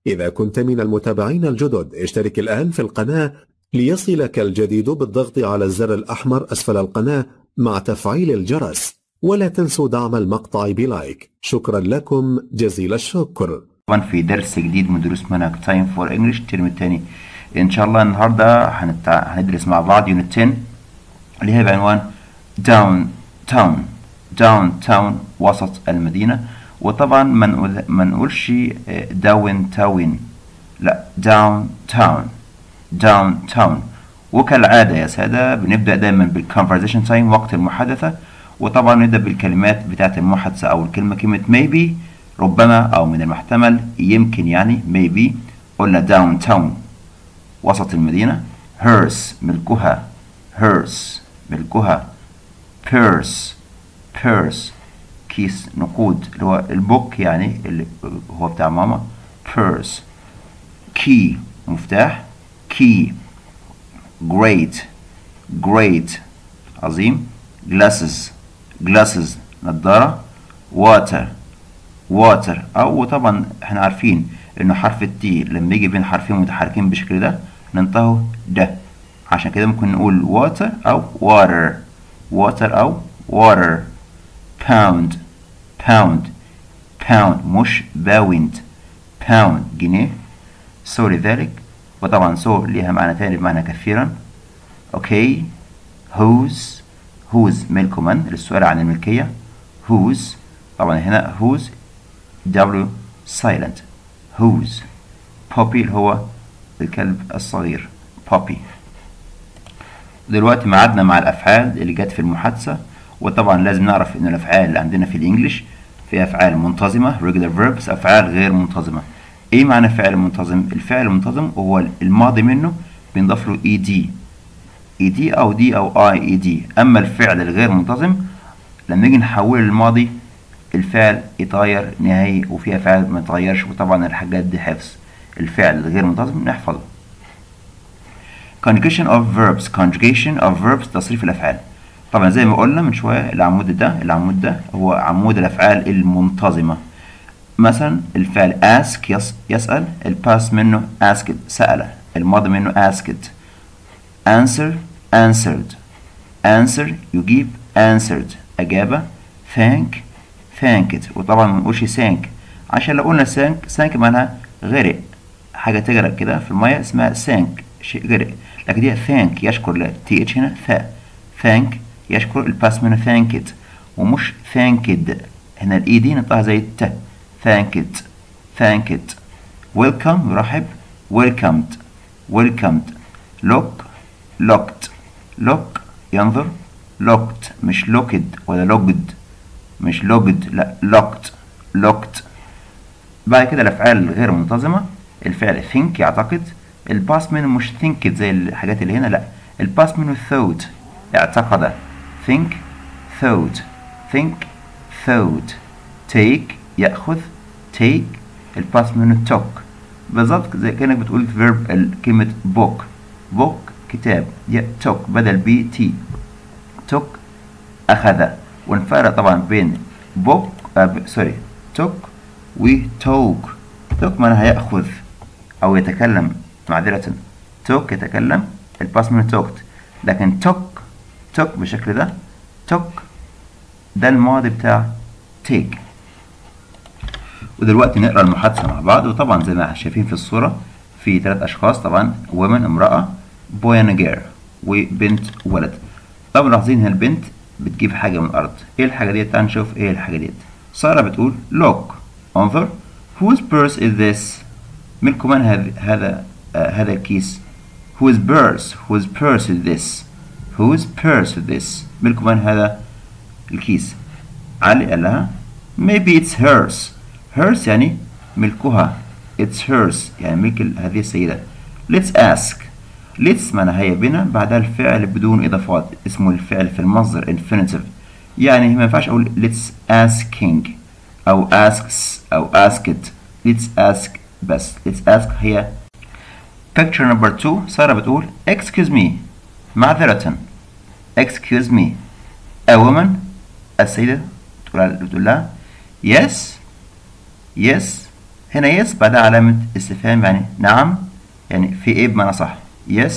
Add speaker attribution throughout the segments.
Speaker 1: إذا كنت من المتابعين الجدد اشترك الآن في القناة ليصلك الجديد بالضغط على الزر الأحمر أسفل القناة مع تفعيل الجرس، ولا تنسوا دعم المقطع بلايك. شكرا لكم جزيل الشكر.
Speaker 2: طبعا في درس جديد من دروس منهج تايم فور انجلش الترم الثاني ان شاء الله. النهارده هندرس مع بعض يونت 10 اللي هي بعنوان داون تاون وسط المدينه. وطبعا ما نقولش داون تاون، لا داون تاون. وكالعاده يا ساده بنبدا دايما بالكونفرزيشن تايم وقت المحادثه، وطبعا نبدا بالكلمات بتاعه المحادثه. او الكلمه كلمه maybe ربما او من المحتمل يمكن، يعني maybe. قلنا داون تاون وسط المدينه. هيرس ملكها purse كيس نقود اللي هو البوك، يعني اللي هو بتاع ماما. purse. key مفتاح. key. great عظيم. glasses نظارة. water او طبعا احنا عارفين انه حرف التي لما يجي بين حرفين متحركين بالشكل ده ننطقه ده، عشان كده ممكن نقول water او water. pound مش باوند. pound جنيه. لذلك، وطبعا ليها معنى تاني بمعنى كثيرا. اوكي. whose ملك من للسؤال عن الملكية. whose طبعا هنا whose W silent. whose. puppy اللي هو الكلب الصغير. puppy. دلوقتي معادنا مع الأفعال اللي جت في المحادثة. وطبعا لازم نعرف إن الأفعال اللي عندنا في الإنجليش في أفعال منتظمة regular verbs، أفعال غير منتظمة. إيه معنى فعل منتظم؟ الفعل المنتظم هو الماضي منه بنضاف له ed أو d أو ied. أما الفعل الغير منتظم لما نيجي نحوله للماضي الفعل يتغير نهائي، وفي أفعال ما يتغيرش، وطبعا الحاجات دي حفظ. الفعل الغير منتظم نحفظه. conjugation of verbs تصريف الأفعال. طبعا زي ما قلنا من شوية العمود ده هو عمود الأفعال المنتظمة. مثلا الفعل ask يسأل، الباست منه asked سأل، الماضي منه asked. answer يجيب answered أجابة. thanked وطبعا ما نقولش thank، عشان لو قلنا thank معناها غرق، حاجة تغرق كده في المية اسمها thank، شيء غرق. لكن دي thank يشكر، لا th هنا thank يشكر، الباس منه thanked ومش thanked. هنا الاي دي نطقها زي الت. thanked. welcome يرحب. welcomed. look ينظر. looked مش looked ولا logged، مش logged، لا locked. بعد كده الأفعال الغير منتظمة، الفعل think يعتقد، الباست منه مش thinked زي الحاجات اللي هنا، لا الباست منه thought اعتقد. think thought. take يأخذ. take الباست منه took، بالظبط زي كأنك بتقول verb كلمة book كتاب، took بدل b t. took أخذ. ونفرق طبعا بين took و talk. talk معناها يأخذ أو يتكلم، معذرة. talk يتكلم، الباست منه talked. لكن talk بالشكل ده، talk ده الماضي بتاع take. ودلوقتي نقرأ المحادثة مع بعض. وطبعا زي ما شايفين في الصورة في 3 أشخاص، طبعا women امرأة، boy and girl وبنت ولد. طبعا لاحظين هنا البنت بتجيب حاجة من الأرض. إيه الحاجة ديت؟ تعال نشوف إيه الحاجة ديت. سارة بتقول look انظر. whose purse is this؟ ملك من هذا الكيس؟ whose purse is this؟ ملك من هذا الكيس؟ علي قال لها maybe it's hers يعني ملكها، it's hers يعني ملك هذه السيدة. let's معناها هيا بنا، بعدها الفعل بدون إضافات اسمه الفعل في المصدر infinitive، يعني ما ينفعش أقول let's asking أو asks أو asked. let's ask بس. let's ask هي. picture number 2. سارة بتقول excuse me معذرة. excuse me. a woman السيدة بتقول لها yes هنا yes بعدها علامة استفهام يعني نعم، يعني في ايه بمعنى صح. yes.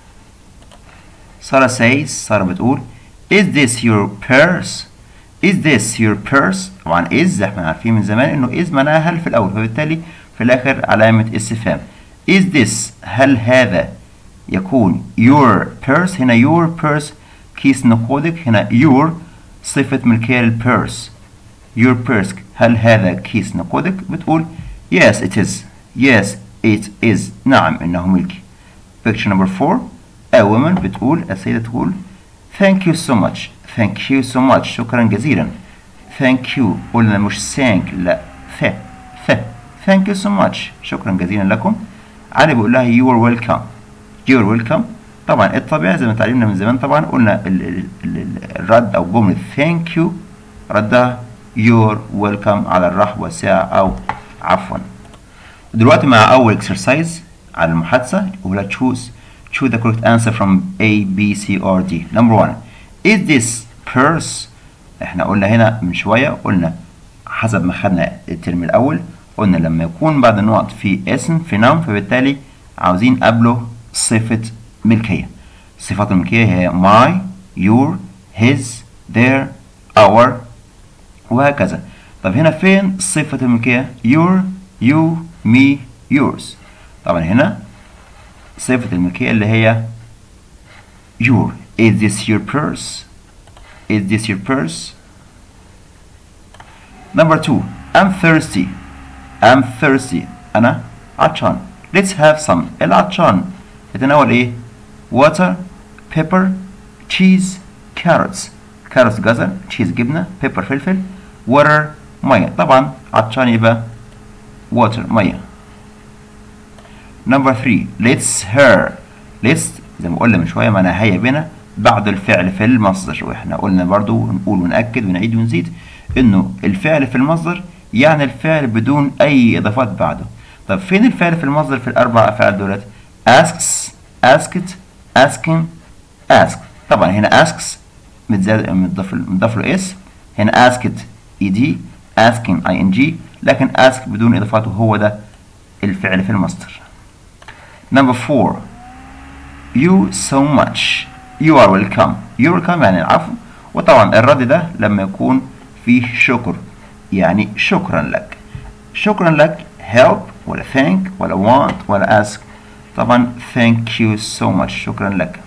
Speaker 2: سارة says، سارة بتقول is this your purse؟ is this your purse؟ طبعا is احنا عارفين من زمان انه is معناها هل في الاول، فبالتالي في الاخر علامة استفهام. is this هل هذا يكون your purse؟ هنا your purse كيس نقودك، هنا your صفة ملكية للبيرس. your purse هل هذا كيس نقودك؟ بتقول yes it is. yes it is، نعم إنه ملكي. picture number 4 a woman بتقول، السيدة تقول thank you so much. thank you so much، شكرا جزيلا. thank you قلنا مش thank، لا thank you so much، شكرا جزيلا لكم. علي بيقول لها you are welcome. you are welcome. طبعا الطبيعي زي ما اتعلمنا من زمان، طبعا قلنا الرد او جملة thank you ردها you're welcome على الرحب والسعة او عفوا. دلوقتي مع اول exercise على المحادثة يقول choose the correct answer from A B C or D. number 1 is this purse؟ احنا قلنا هنا من شوية، قلنا حسب ما خدنا الترم الاول، قلنا لما يكون بعد النقط في اسم في noun، فبالتالي عاوزين قبله صفة ملكية. صفات الملكية هي my your his their our وهكذا. طب هنا فين صفة الملكية؟ your you me yours. طبعا هنا صفة الملكية اللي هي your. is this your purse؟ is this your purse؟ number 2 I'm thirsty. I'm thirsty، أنا عطشان. let's have some. العطشان يتناول ايه؟ water pepper cheese carrots. carrots جزر، cheese جبنة، pepper فلفل، water مية. طبعا عطشان يبقى water مية. number 3 let's her. let's زي ما قلنا من شوية معناها هيا بنا بعد الفعل في المصدر، واحنا قلنا برضو نقول ونأكد ونعيد ونزيد انه الفعل في المصدر يعني الفعل بدون اي اضافات بعده. طب فين الفعل في المصدر في الاربع افعال دولت؟ asks asked asking ask. طبعا هنا asks متضاف له اس، هنا asked ed asking ing، لكن ask بدون اضافاته هو ده الفعل في المصدر. number 4 you so much. you are welcome. you are welcome يعني العفو، وطبعا الرد ده لما يكون فيه شكر يعني شكرا لك. شكرا لك help ولا thank ولا want ولا ask. طبعا thank you so much، شكرا لك.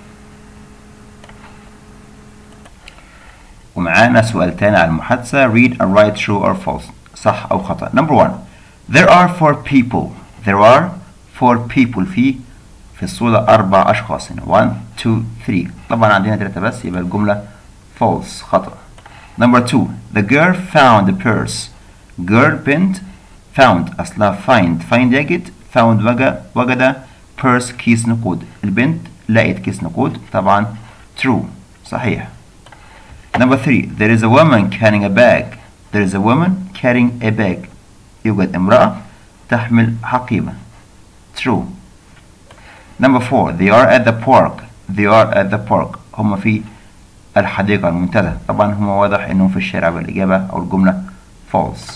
Speaker 2: ومعانا سؤال تاني على المحادثة read and write true or false، صح أو خطأ. number 1 there are 4 people. there are 4 people في الصورة 4 أشخاص هنا 1 2 3. طبعا عندنا 3 بس، يبقى الجملة false خطأ. number 2 the girl found the purse. girl بنت، found أصلها find يجد، found وجد purse كيس نقود. البنت لقيت كيس نقود، طبعا true صحيح. number 3 there is a woman carrying a bag. there is a woman carrying a bag، يوجد امرأة تحمل حقيبة true. number 4 they are at the park. they are at the park، هم في الحديقة المنتزه، طبعا هم واضح انهم في الشارع، بالإجابة أو الجملة false.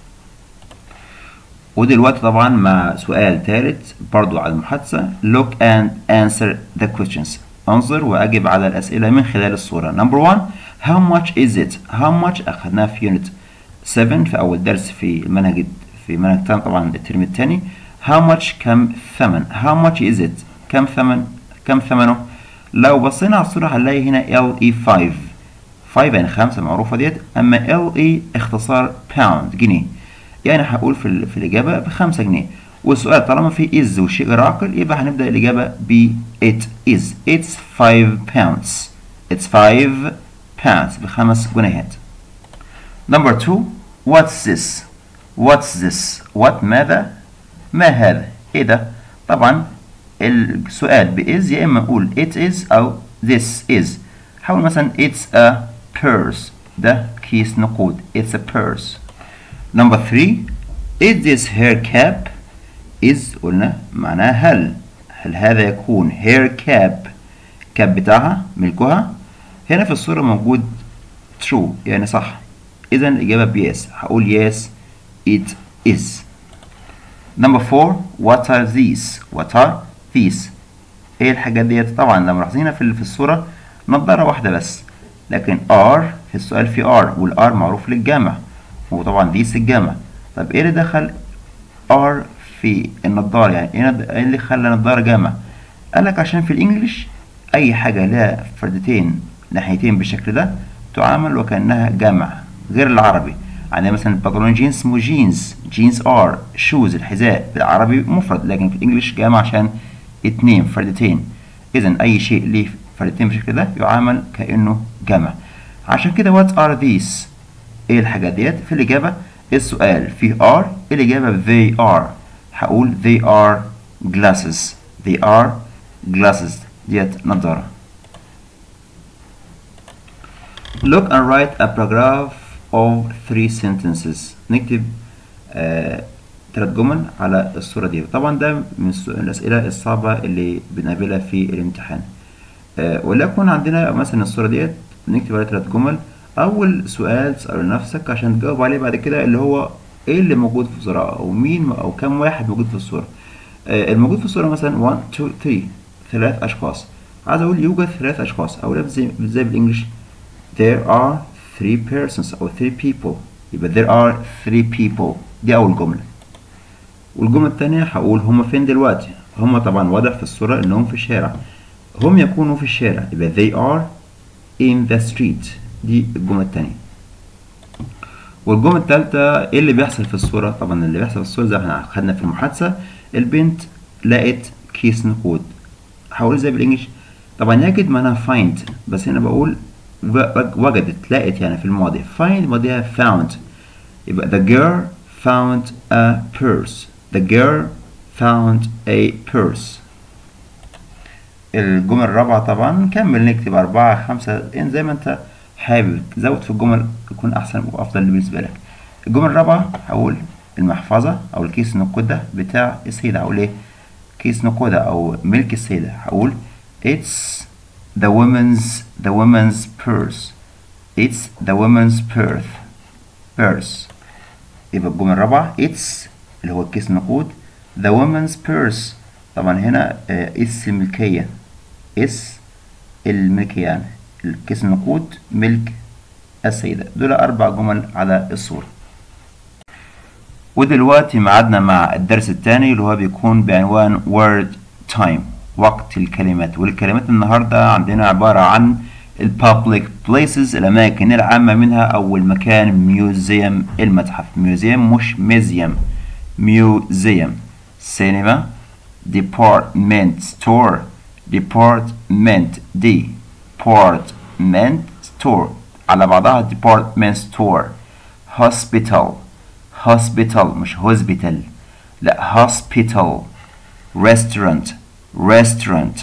Speaker 2: ودلوقتي طبعا مع سؤال ثالث برضو على المحادثة look and answer the questions. انظر وأجب على الأسئلة من خلال الصورة. number 1 how much is it. how much أخذناها في unit 7 في أول درس في منهج طبعا الترم الثاني. how much كم ثمن. how much is it كم ثمنه. لو بصينا على الصورة هنلاقي هنا LE 5 يعني 5 معروفة ديت، أما LE اختصار pound جنيه، يعني هقول في الإجابة ب5 جنيه. والسؤال طالما في is والشيء غير عاقل يبقى هنبدأ الإجابة ب it is. it's 5 pounds. it's 5 pounds ب5 جنيهات. number 2 what's this. what ماذا، ما هذا، إيه ده. طبعا السؤال بإز يا إما أقول it is أو this is. حاول مثلا it's a purse، ده كيس نقود it's a purse. number 3 is this hair cap. is قلنا معناها هل هذا يكون hair cap كاب بتاعها ملكها. هنا في الصورة موجود true يعني صح، إذا الإجابة ب yes. هقول yes it is. Number 4 what are these what are these ايه الحاجات ديت؟ طبعا لو ملاحظين في الصورة نضارة واحدة بس، لكن R في السؤال في R والR معروف للجامع، وطبعا these الجامع. طب ايه اللي دخل R في النضارة؟ يعني ايه اللي خلى نضارة جامع؟ قالك عشان في الانجليش اي حاجة لها فردتين ناحيتين بالشكل ده تعامل وكأنها جامع، غير العربي. يعني مثلا البنطلون جينز اسمه جينز ار، شوز الحذاء بالعربي مفرد، لكن في الانجليش جامع عشان اتنين فردتين. اذا اي شيء ليه فردتين بالشكل ده يعامل كأنه جامع. عشان كده what are these ايه الحاجات ديت؟ في الاجابة السؤال فيه are، الاجابة they are. هقول they are glasses they are glasses ديت نظارة. Look and write a paragraph of 3 sentences. نكتب 3 جمل على الصورة دي. طبعا ده من الأسئلة الصعبة اللي بنقابلها في الامتحان. ولكن عندنا مثلا الصورة ديت نكتب عليها 3 جمل. أول سؤال تسأله لنفسك عشان تجاوب عليه بعد كده اللي هو إيه اللي موجود في الصورة، أو مين أو كم واحد موجود في الصورة. الموجود في الصورة مثلا 1 2 3 3 أشخاص. عايز أقول يوجد 3 أشخاص، أقولها إزاي بالإنجلش؟ There are 3 persons أو 3 people. يبقى there are 3 people دي أول جملة. والجملة التانية هقول هما فين دلوقتي؟ هما طبعا واضح في الصورة إنهم في الشارع. هم يكونوا في الشارع يبقى they are in the street دي الجملة التانية. والجملة التالتة إيه اللي بيحصل في الصورة؟ طبعا اللي بيحصل في الصورة زي ما احنا خدنا في المحادثة، البنت لقت كيس نقود. هقول ازاي بالإنجلش؟ طبعا يجد معناها find، بس هنا بقول وجدت لقت يعني في الماضي. find ماضيها found، يبقى the girl found a purse the girl found a purse. الجمل الرابعة طبعا نكمل نكتب 4 5 يعني زي ما انت حابب تزود في الجمل يكون أحسن وأفضل بالنسبة لك. الجمل الرابعة هقول المحفظة أو الكيس النقودة بتاع السيدة. هقول إيه؟ كيس نقودة أو ملك السيدة. هقول it's the woman's purse. It's the woman's purse. يبقى الجملة الرابعة it's اللي هو الكيس النقود the woman's purse. طبعا هنا it's الملكية يعني الكيس النقود ملك السيدة. دول 4 جمل على الصورة. ودلوقتي معادنا مع الدرس الثاني اللي هو بيكون بعنوان word time وقت الكلمات. والكلمات النهاردة عندنا عبارة عن public places الأماكن العامة، منها أول مكان museum المتحف. museum مش museum. cinema department store على بعضها department store. hospital مش hospital لا hospital. restaurant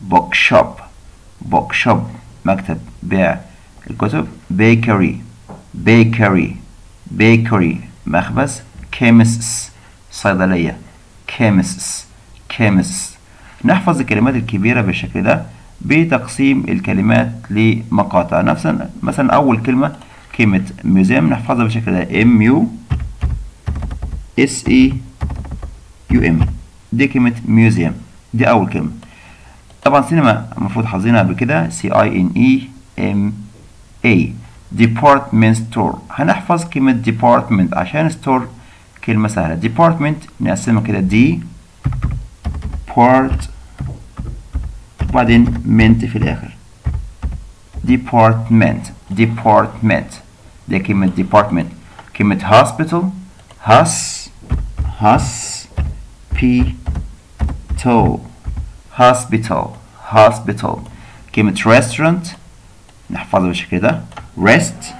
Speaker 2: bookshop مكتب بيع الكتب. bakery مخبز. chemists صيدلية. chemists. نحفظ الكلمات الكبيرة بالشكل ده بتقسيم الكلمات لمقاطع. مثلا أول كلمة كلمة museum نحفظها بالشكل ده museum دي كلمة museum دي أول كلمة. طبعا سينما المفروض حافظينها قبل كده cinema. department store هنحفظ كلمة department عشان store كلمة سهلة. department نقسمها كده وبعدين ment في الآخر. department دي كلمة department. كلمة hospital hospital. كلمة restaurant نحفظها بالشكل ده rest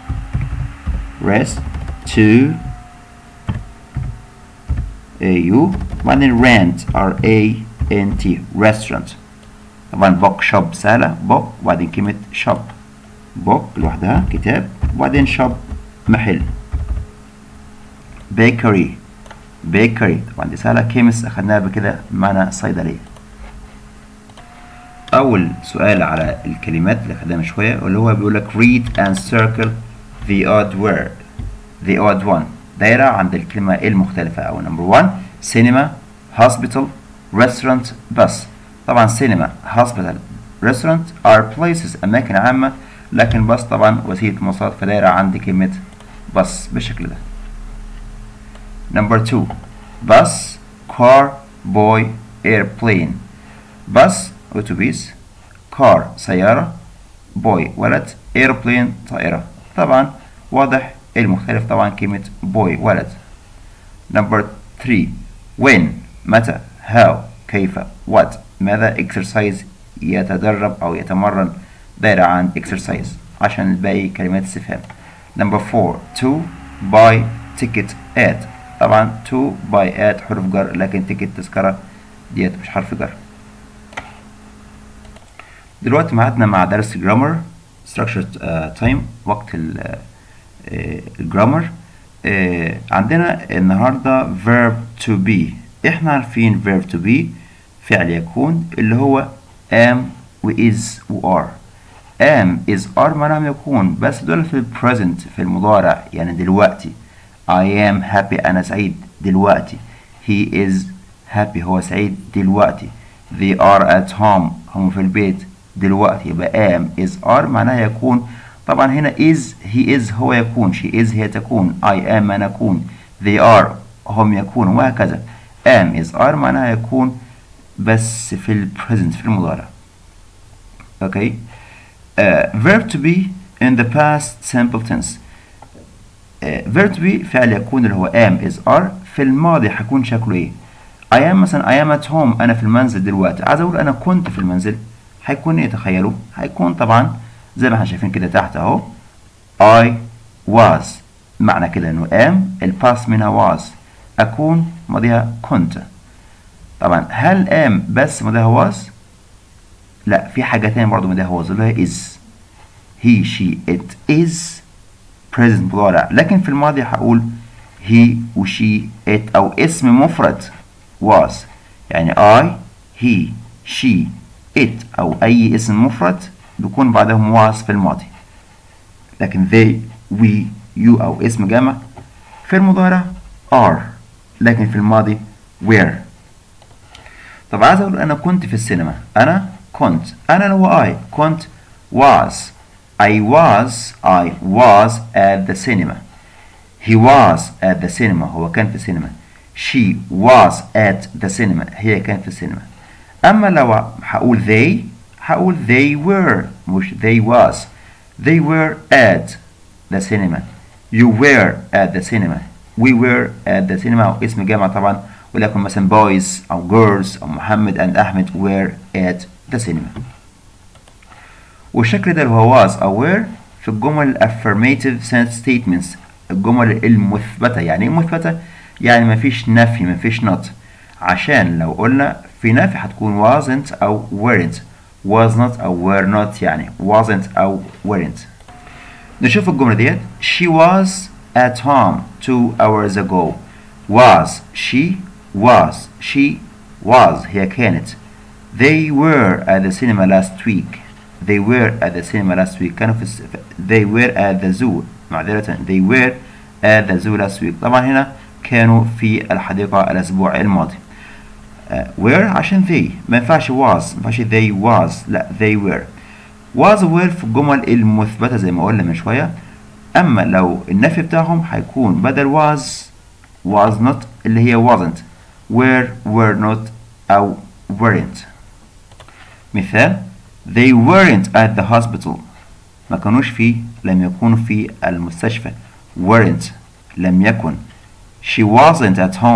Speaker 2: وبعدين rent restaurant. طبعا bookshop سهلة book وبعدين كلمة shop book لوحدها كتاب وبعدين shop محل. bakery طبعا دي سهلة. chemist أخدناها بكده معنى صيدلية. أول سؤال على الكلمات اللي أخدناها من شوية واللي هو بيقول لك read and circle the odd one. دايرة عند الكلمة المختلفة. أو number 1 cinema hospital restaurant bus. طبعا cinema hospital restaurant are places أماكن عامة، لكن bus طبعا وسيلة مواصلات، فدايرة عندي كلمة bus بالشكل ده. Number 2 bus car boy airplane. bus أتوبيس، car سيارة، boy ولد، airplane طائرة. طبعا واضح المختلف طبعا كلمة boy ولد. Number 3 when متى، how كيف، what ماذا، exercise يتدرب أو يتمرن، دايرة عن exercise عشان الباقي كلمات استفهام. Number 4 to buy ticket at. طبعا to buy at حرف جر، لكن ticket تذكرة ديت مش حرف جر. دلوقتي معادنا مع درس grammar structured time، وقت الجرامر. عندنا النهاردة verb to be. احنا عارفين verb to be فعل يكون اللي هو am و is و are. am is are معناهم يكون، بس دول في present في المضارع يعني دلوقتي. I am happy أنا سعيد دلوقتي. he is happy هو سعيد دلوقتي. they are at home هم في البيت دلوقتي. يبقى am is are معناها يكون. طبعا هنا is he is هو يكون، she is هي تكون، I am أنا أكون، they are هم يكونوا، وهكذا. am is are معناها يكون بس في ال present في المضارع. okay. verb to be in the past simple tense. verb to be فعل يكون اللي هو am is are، في الماضي هيكون شكله ايه؟ I am مثلا I am at home أنا في المنزل دلوقتي. عايز أقول أنا كنت في المنزل، هيكون ايه تخيلوا؟ هيكون طبعا زي ما احنا شايفين كده تحت اهو I was. معنى كده انه am الباست منها was، اكون ماضيها كنت. طبعا هل am بس ماضيها was؟ لا، في حاجة تانية برضه ماضيها was اللي هي is. he she it is present مضارع، لكن في الماضي هقول he و she it أو اسم مفرد was، يعني I he she it أو أي اسم مفرد بيكون بعدهم was في الماضي. لكن they we you أو اسم جمع في المضارع are، لكن في الماضي were. طب عايز أقول أنا كنت في السينما. أنا كنت، أنا اللي هو I كنت was. I was at the cinema. He was at the cinema هو كان في السينما. She was at the cinema هي كانت في السينما. أما لو هقول they هقول they were مش they was. They were at the cinema. You were at the cinema. We were at the cinema أو اسم جامع طبعا، ولكن مثلا boys أو girls أو محمد and أحمد were at the cinema. والشكل ده اللي هو was أو were في الجمل affirmative statements، الجمل المثبتة. يعني إيه مثبتة؟ يعني مفيش نفي، مفيش not. عشان لو قلنا في نفي هتكون wasn't أو weren't، was not أو were not، يعني wasn't أو weren't. نشوف الجملة ديت. She was at home 2 hours ago. was she was هي كانت. They were at the cinema last week. They were at the cinema last week. كانوا في they were at the zoo. معذرة they were at the zoo last week. طبعا هنا كانوا في الحديقة الأسبوع الماضي. were عشان they ما ينفعش was، ما ينفعش they was، لا they were. was و were في الجمل المثبتة زي ما قلنا من شوية. أما لو النفي بتاعهم هيكون بدل was not اللي هي wasn't، were not أو weren't. مثال they weren't at the hospital. ما كانوش في، لم يكونوا في المستشفى. weren't لم يكن. she wasn't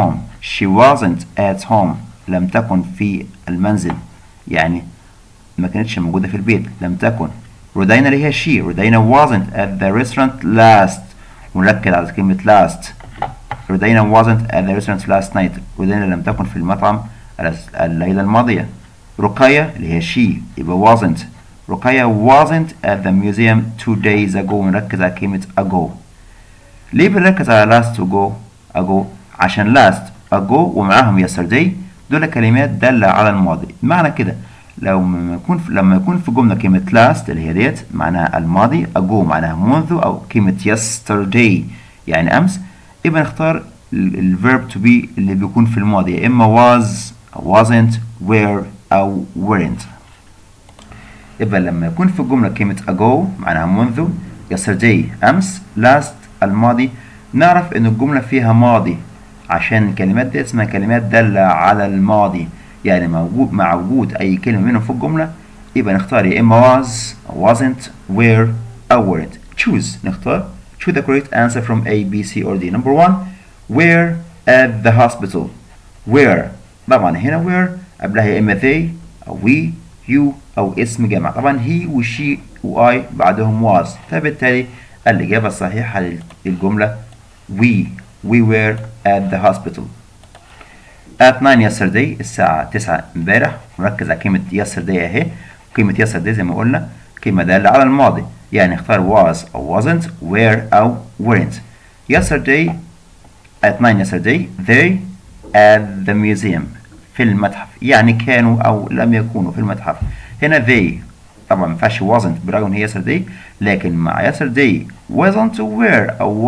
Speaker 2: at home لم تكن في المنزل، يعني ما كانتش موجودة في البيت، لم تكن. رودينا اللي هي she. رودينا wasn't at the restaurant last، ونركز على كلمة last. رودينا wasn't at the restaurant last night. رودينا لم تكن في المطعم الليلة الماضية. رقية اللي هي she يبقى wasn't. رقية wasn't at the museum 2 days ago، ونركز على كلمة ago. ليه بنركز على last ago؟ عشان last ago ومعاهم yesterday دول كلمات دالة على الماضي. معنى كده لما يكون في جملة كلمة last اللي هي ديت معناها الماضي، ago معناها منذ، أو كلمة yesterday يعني أمس، يبقى نختار الverb to be اللي بيكون في الماضي يا إما was أو wasn't were أو weren't. يبقى لما يكون في الجملة كلمة ago معناها منذ، yesterday أمس، last الماضي، نعرف إن الجملة فيها ماضي عشان الكلمات دي اسمها كلمات دالة على الماضي، يعني مع وجود أي كلمة منهم في الجملة يبقى نختار يا إما was أو wasn't were أو weren't. choose نختار choose the correct answer from A, B, C or D. number 1 were at the hospital. were طبعا هنا were قبلها يا إما they أو we you أو اسم جمع، طبعا he و she و I بعدهم was، فبالتالي الإجابة الصحيحة للجملة we were at the hospital. at 9 yesterday الساعة 9 امبارح، نركز على كلمة yesterday أهي، كلمة yesterday زي ما قلنا كلمة دالة على الماضي، يعني اختار was أو wasn't were أو weren't. yesterday at 9 yesterday they at the museum في المتحف، يعني كانوا أو لم يكونوا في المتحف. هنا they طبعا ما ينفعش wasn't برغم هي yesterday، لكن مع yesterday wasn't were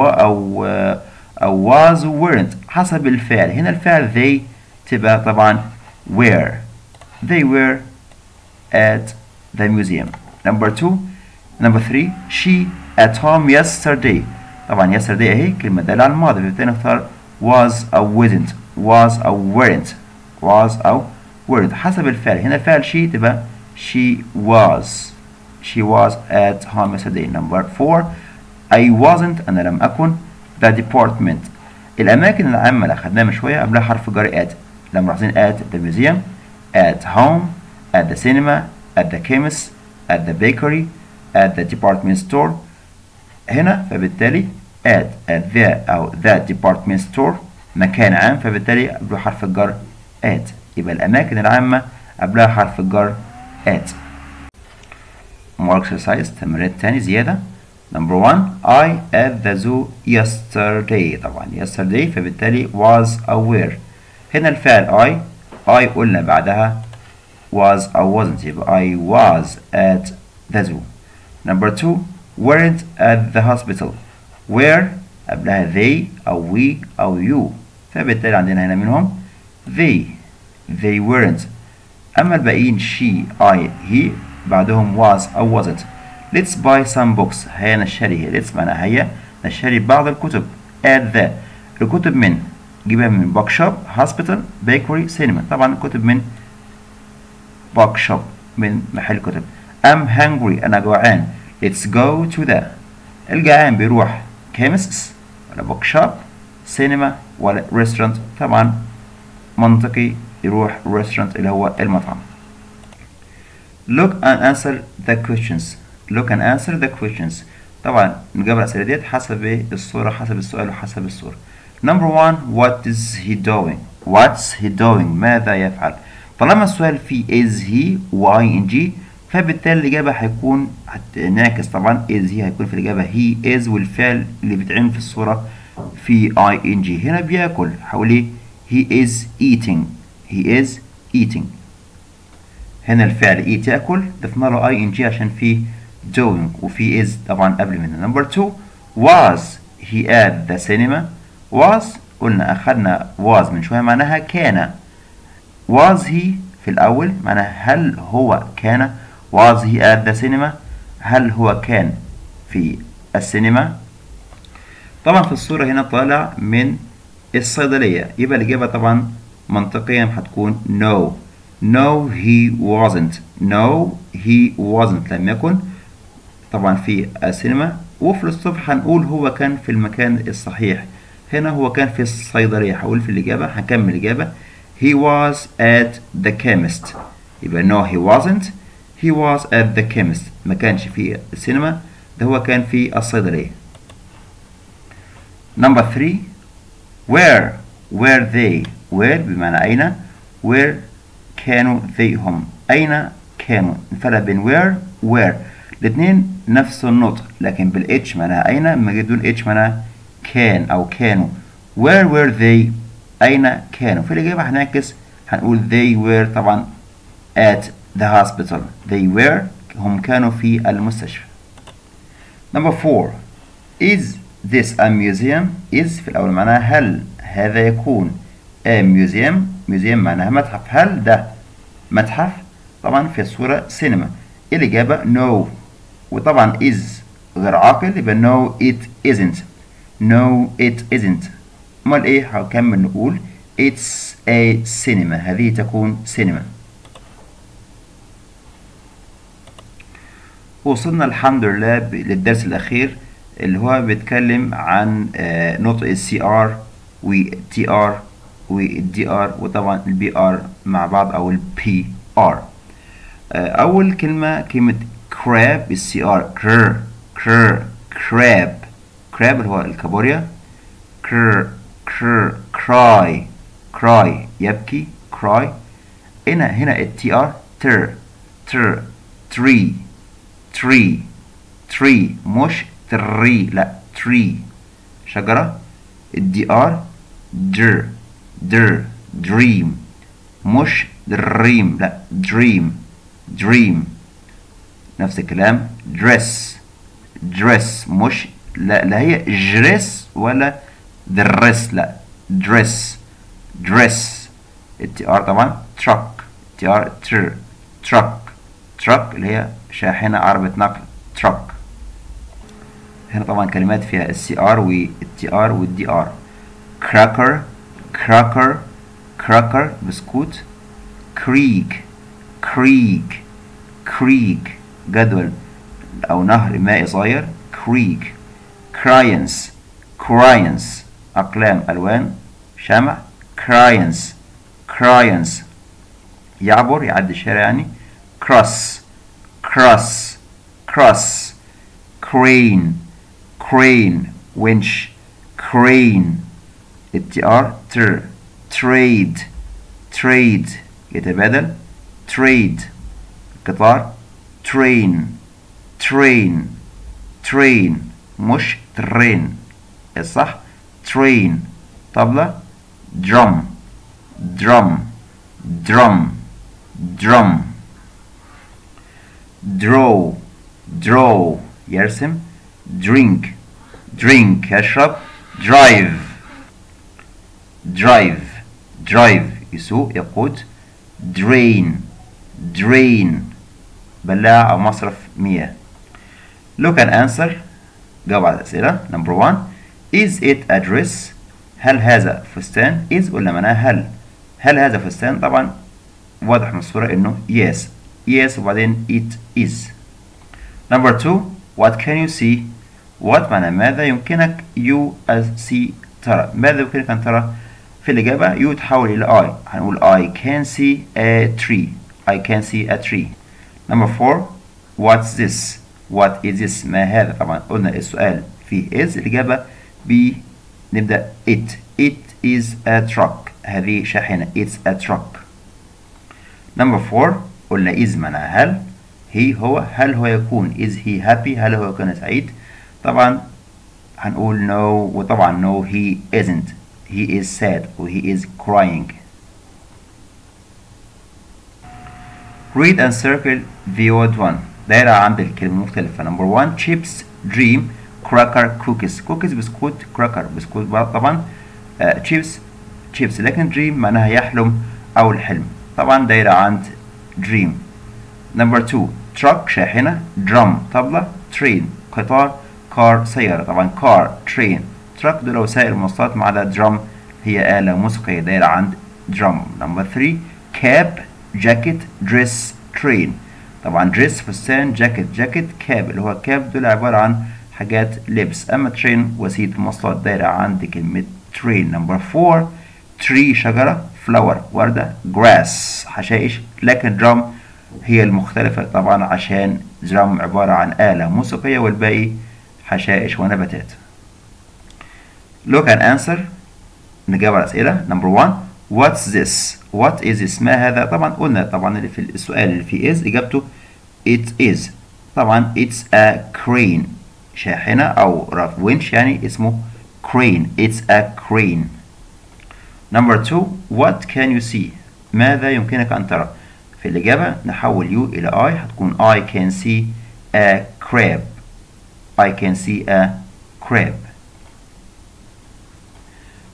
Speaker 2: أو was weren't حسب الفعل. هنا الفعل they تبقى طبعا were. they were at the museum. number 3 she at home yesterday. طبعا yesterday اهي كلمة دالة على الماضي، فبالتالي نختار was أو wasn't was أو weren't was أو weren't حسب الفعل. هنا الفعل she تبقى she was at home yesterday. number 4 I wasn't أنا لم أكن the department. الأماكن العامة اللي أخدناها من شوية قبلها حرف جر at، لما ملاحظين at the museum at home at the cinema at the chemist at the bakery at the department store. هنا فبالتالي at the أو that department store مكان عام، فبالتالي قبله حرف الجر at، يبقى الأماكن العامة قبلها حرف الجر at. more exercise تمرين تاني زيادة. number 1 I at the zoo yesterday. طبعا yesterday فبالتالي was أو were. هنا الفعل I قلنا بعدها was أو wasn't، يبقى I was at the zoo. number 2 weren't at the hospital. were قبلها they أو we أو you، فبالتالي عندنا هنا منهم they weren't. أما الباقيين she I he بعدهم was أو wasn't. let's buy some books. هيا نشتري، let's معناها هيا نشتري بعض الكتب. at the الكتب من جيبها من book shop hospital bakery cinema، طبعا الكتب من book shop من محل كتب. I'm hungry أنا جوعان. let's go to the الجعان بيروح chemists ولا book shop cinema ولا restaurant، طبعا منطقي يروح restaurant اللي هو المطعم. look and answer the questions. look and answer the questions طبعا نجاوب الأسئلة ديت حسب الصورة، حسب السؤال وحسب الصورة. number 1 what is he doing. what's he doing ماذا يفعل. طالما السؤال فيه is he و ing فبالتالي الإجابة هيكون ناقص، طبعا is he هيكون في الإجابة he is والفعل اللي بيتعمل في الصورة في ing. هنا بياكل حواليه he is eating هنا الفعل eat ياكل ضفنا له ing عشان فيه doing وفي is طبعا قبل منه. number 2 was he at the cinema. was قلنا أخذنا was من شوية معناها كان. was he في الأول معناها هل هو كان. was he at the cinema هل هو كان في السينما. طبعا في الصورة هنا طالع من الصيدلية، يبقى الإجابة طبعا منطقيا هتكون no he wasn't لم يكن طبعا في السينما. وفي الصبح هنقول هو كان في المكان الصحيح، هنا هو كان في الصيدلية. هقول في الإجابة هنكمل الإجابة he was at the chemist، يبقى no he wasn't he was at the chemist ما كانش في السينما، ده هو كان في الصيدلية. number 3 where they where بمعنى أين where كانوا they هم أين كانوا. الفرق بين where الاثنين نفس النطق لكن بالH معناها أين، لما جه بدون H معناها كان أو كانوا. where were they أين كانوا. في الإجابة هنعكس هنقول they were طبعا at the hospital they were هم كانوا في المستشفى. number 4 is this a museum is في الأول معناها هل هذا يكون a museum. museum معناها متحف. هل ده متحف؟ طبعا في الصورة سينما. الإجابة no. وطبعا is غير عاقل يبقى no it isn't. no it isn't. أمال إيه؟ هنكمل نقول it's a cinema. هذه تكون سينما. وصلنا الحمد لله للدرس الأخير اللي هو بيتكلم عن نطق السي ار والتي ار والدي ار وطبعا البي ار مع بعض أو البي ار. أول كلمة كلمة crab السي ار crab اللي هو الكابوريا. cry يبكي cry. هنا التي ار tree مش تري لا tree شجرة. الدي ار dream مش dream لا dream. نفس الكلام dress مش لا هي جريس ولا درس لا dress. التي ار طبعا truck تي ار truck اللي هي شاحنة عربة نقل truck. هنا طبعا كلمات فيها السي ار والتي ار والدي ار. cracker بسكوت. creek جدول أو نهر مائي صغير creek. crayons أقلام ألوان شمع crayons يعبر يعدي الشارع يعني cross crane winch crane. التي ار trade يتبادل trade. قطار train مش ترين الصح train. طبلة drum draw يرسم. drink يشرب. drive يسوق يقود. drain بلاعة أو مصرف مياه. look and answer جاوب على الأسئلة. number 1 is it a dress؟ هل هذا فستان؟ is ولا معناها هل هذا فستان؟ طبعا واضح من الصورة إنه yes وبعدين it is. number 2 what can you see؟ what معناه ماذا يمكنك you see ترى. ماذا يمكنك أن ترى؟ في الإجابة you تحول إلى I. هنقول I can see a tree. number 4 what's this؟ what is this؟ ما هذا؟ طبعا قلنا السؤال فيه is. الإجابة B نبدأ it is a truck. هذه شاحنة it's a truck. number 4 قلنا is معناها هل. هل هو يكون is he happy؟ هل هو يكون سعيد؟ طبعا هنقول no وطبعا no he isn't. he is sad و he is crying. read and circle the odd one. دايرة عند الكلمة المختلفة. number 1 chips dream cracker cookies بسكوت cracker بسكوت طبعا chips لكن dream معناها يحلم أو الحلم. طبعا دايرة عند dream. number 2 truck شاحنة drum طبلة train قطار car سيارة. طبعا car train truck دول وسائل المواصلات ما عدا drum هي آلة موسيقية دايرة عند drum. number 3 cap jacket dress train. طبعا dress فستان jacket cap اللي هو cap دول عبارة عن حاجات لبس. أما train وسيلة المواصلات دايرة عند كلمة train. number 4 tree شجرة flower وردة grass حشائش. لكن drum هي المختلفة طبعا عشان drum عبارة عن آلة موسيقية والباقي حشائش ونباتات. look and answer نجاوب على الأسئلة. number 1 what's this؟ what is this؟ ما هذا؟ طبعا قلنا طبعا اللي في السؤال اللي فيه is إجابته it is. طبعا it's a crane شاحنة أو رف winch يعني اسمه crane it's a crane. number 2 what can you see؟ ماذا يمكنك أن ترى؟ في الإجابة نحول you إلى I هتكون I can see a crab.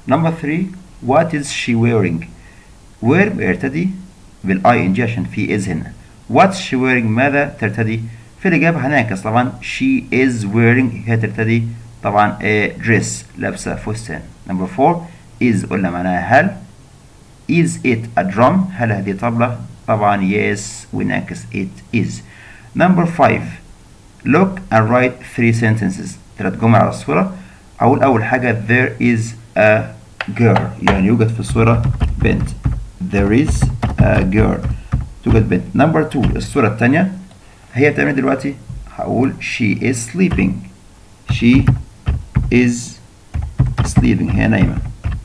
Speaker 2: Number 3 what is she wearing where بيرتدي بالاي ان جي عشان في is هنا. what's she wearing ماذا ترتدي؟ في الإجابة هنعكس طبعا she is wearing هي ترتدي طبعا a dress لابسة فستان. Number 4 is قلنا معناها هل. is it a drum هل هذه طبلة؟ طبعا yes ونعكس it is. Number 5 look and write 3 sentences 3 جمل على الصورة. أول حاجة there is a girl يعني يوجد في الصورة بنت. there is a girl توجد بنت. Number 2 الصورة الثانية هي بتعمل دلوقتي هقول she is sleeping she is sleeping هي نايمة.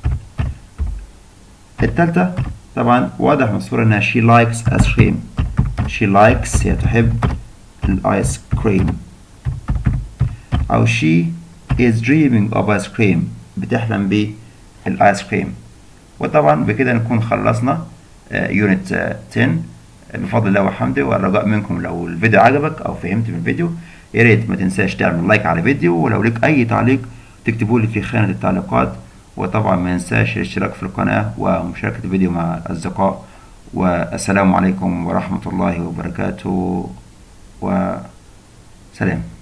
Speaker 2: الثالثة طبعا واضح من الصورة انها she likes ice cream she likes هي تحب الايس كريم او she is dreaming of ice cream بتحلم بالايس كريم. وطبعا بكده نكون خلصنا يونت 10 بفضل الله وحمده. والرجاء منكم لو الفيديو عجبك او فهمت من الفيديو يا ريت ما تنساش تعمل لايك على الفيديو ولو لك اي تعليق تكتبوا لي في خانة التعليقات. وطبعا ما ننساش الاشتراك في القناة ومشاركة الفيديو مع الأصدقاء. والسلام عليكم ورحمة الله وبركاته وسلام.